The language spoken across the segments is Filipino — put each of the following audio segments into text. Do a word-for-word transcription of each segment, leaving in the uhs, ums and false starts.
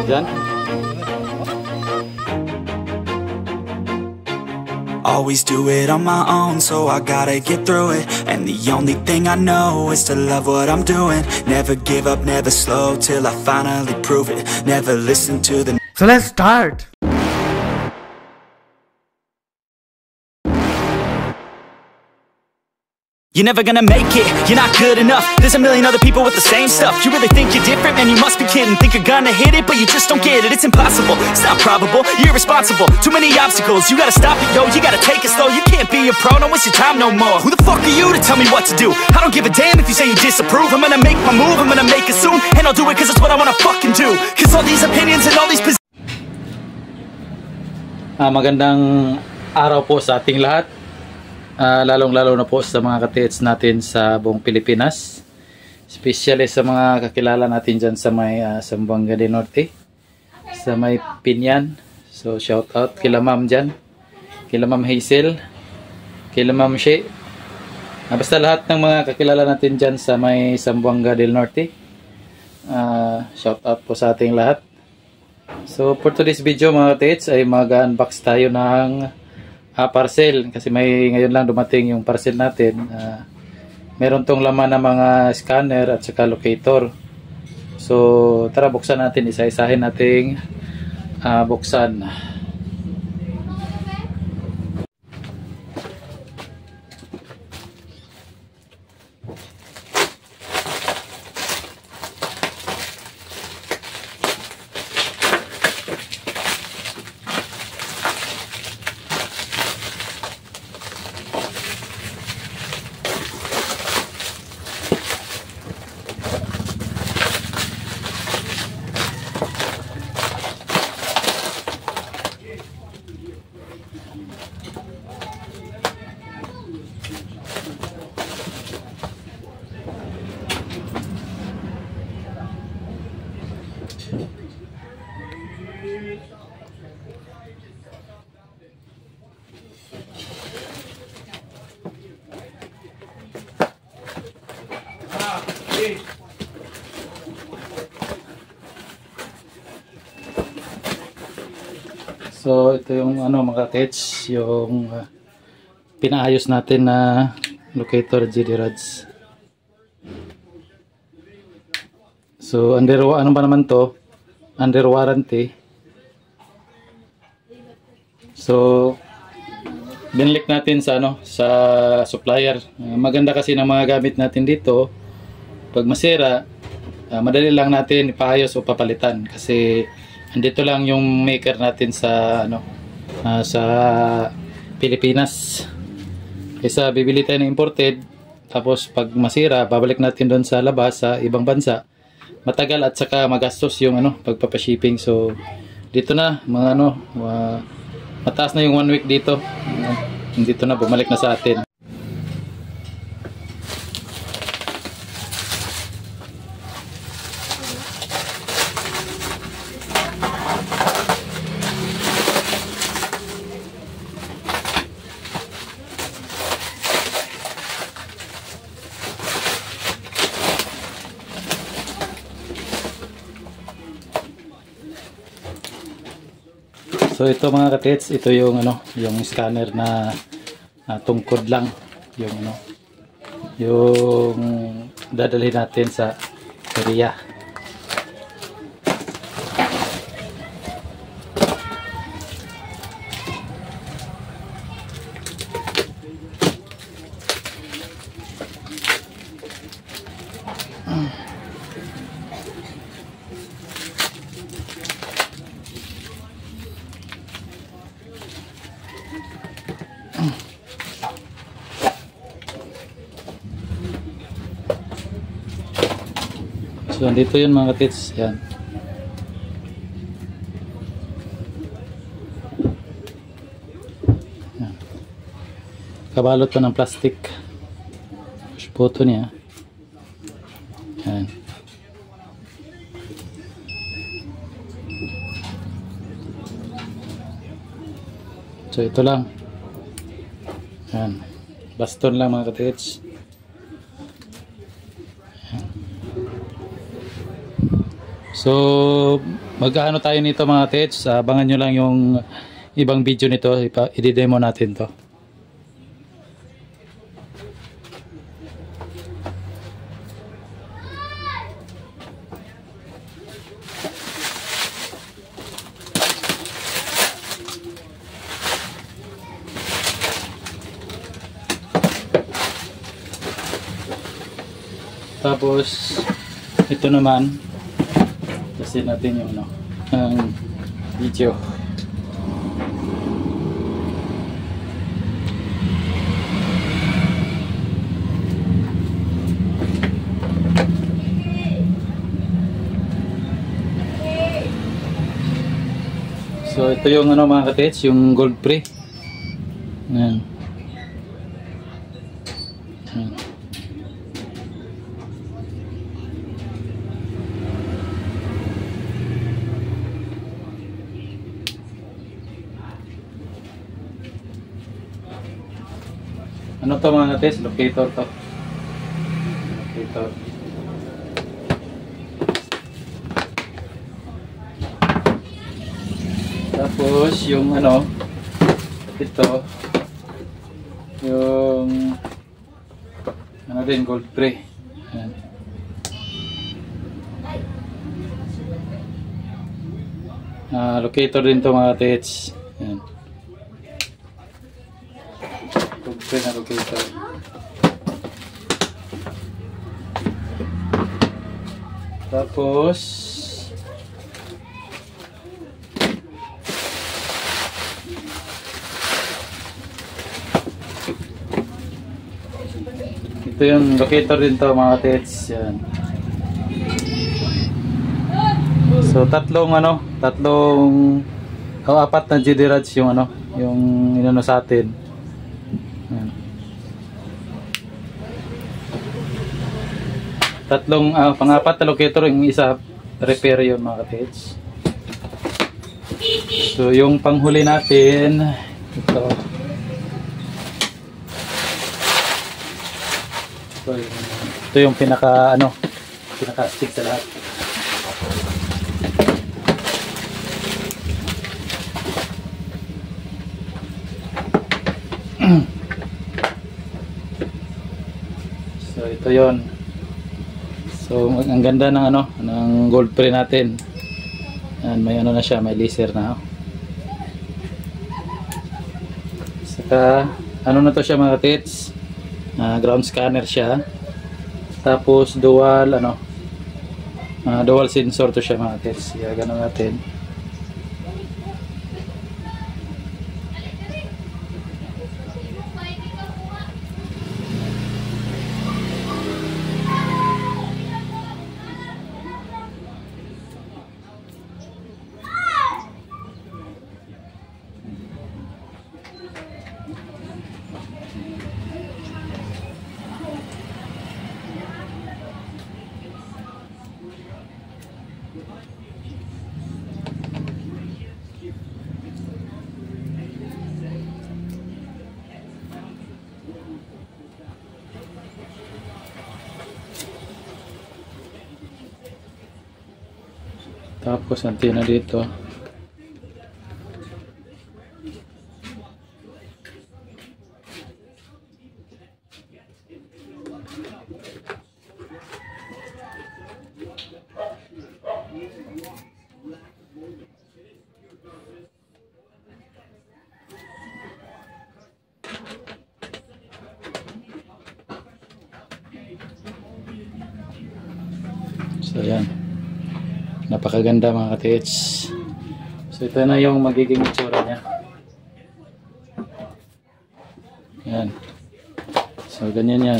Diyan. Always do it on my own, so I gotta get through it. And the only thing I know is to love what I'm doing. Never give up, never slow, till I finally prove it. Never listen to the... So let's start! You're never gonna make it, you're not good enough. There's a million other people with the same stuff. You really think you're different? Man, you must be kidding. Think you're gonna hit it, but you just don't get it. It's impossible, it's not probable, you're irresponsible. Too many obstacles, you gotta stop it, yo. You gotta take it slow, you can't be a pro. Don't waste your time no more. Who the fuck are you to tell me what to do? I don't give a damn if you say you disapprove. I'm gonna make my move, I'm gonna make it soon. And I'll do it cause it's what I wanna fucking do. Cause all these opinions and all these positions. Ah, magandang araw po sa ating lahat. Uh, lalong-lalo na po sa mga ka-T H natin sa buong Pilipinas, especially sa mga kakilala natin dyan sa may uh, Zamboanga del Norte, sa may Pinyan. So shout out kila ma'am dyan, kila ma'am Hazel, kila ma'am She, uh, basta lahat ng mga kakilala natin dyan sa may Zamboanga del Norte. Uh, shout out po sa ating lahat. So for today's video mga ka-T H ay mag-unbox tayo ng Ah, parcel, kasi may ngayon lang dumating yung parcel natin. Ah, meron tong laman ng mga scanner at saka locator. So tara buksan natin, isa-isahin nating ah, buksan. So ito yung ano mga T H, yung uh, pinaayos natin na locator G D rods. So under ano ba naman to? Under warranty. So binalik natin sa ano, sa supplier. Uh, maganda kasi ng mga gamit natin dito. Pag masira, uh, madali lang natin ipaayos o papalitan kasi andito lang yung maker natin sa ano, uh, sa Pilipinas. Kaysa bibili tayo ng imported, tapos pag masira, babalik natin doon sa labas sa ibang bansa. Matagal at saka magastos yung ano, pagpapa-shipping. So dito na mga ano, uh, mataas na yung one week dito. Uh, dito na, bumalik na sa atin. So ito mga ka-T H, ito yung ano, yung scanner na uh, tungkod lang, yung ano, yung dadalhin natin sa area. So dito yun mga ka-T H, yan. Yan. Kabalot pa ng plastic. Push button niya. Yan. So ito lang. Yan. Baston lang mga ka-T H. So mag-ano tayo nito mga tets, abangan nyo lang yung ibang video nito, i-demo natin to. Tapos ito naman, kasi natin yung ano, ang video. So ito yung ano mga katets, yung gold pre. Ayan. Ayan. Ano to mga katets? Locator to. Locator. Tapos yung ano, ito yung ano din, gold pre. Ayan. Uh, locator din to mga tets. Ayan. Gold pre na locator. Tapos ito yung locator din to mga tets. Yan. So tatlong ano, tatlong o oh, apat na G D rods yung ano, yung inano sa atin. Yan. Tatlong uh, pang-apat na locator, yung isa repair yun mga tets. So yung panghuli natin ito. Ito yung pinaka ano, pinaka stick sa lahat. So ito yon. So ang ganda ng ano, ng gold pre natin. Yan, may ano na siya, may laser na. Oh. Saka ano na to siya mga tits? Uh, ground scanner siya, tapos dual ano, uh, dual sensor to siya mga tets. Kaya ganun natin. Tapos antena dito. So yan, napakaganda mga ka-tits. So ito na yung magiging itsura niya. Yan. So ganyan yan.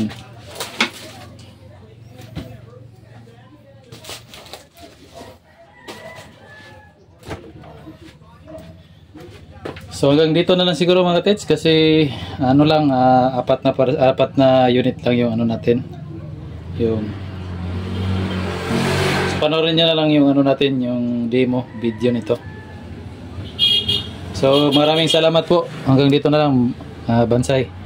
So hanggang dito na lang siguro mga ka-tits, kasi ano lang, uh, apat na par apat na unit lang yung ano natin. Yung panoorin nyo na lang yung ano natin, yung demo video nito. So maraming salamat po. Hanggang dito na lang, uh, Bansay.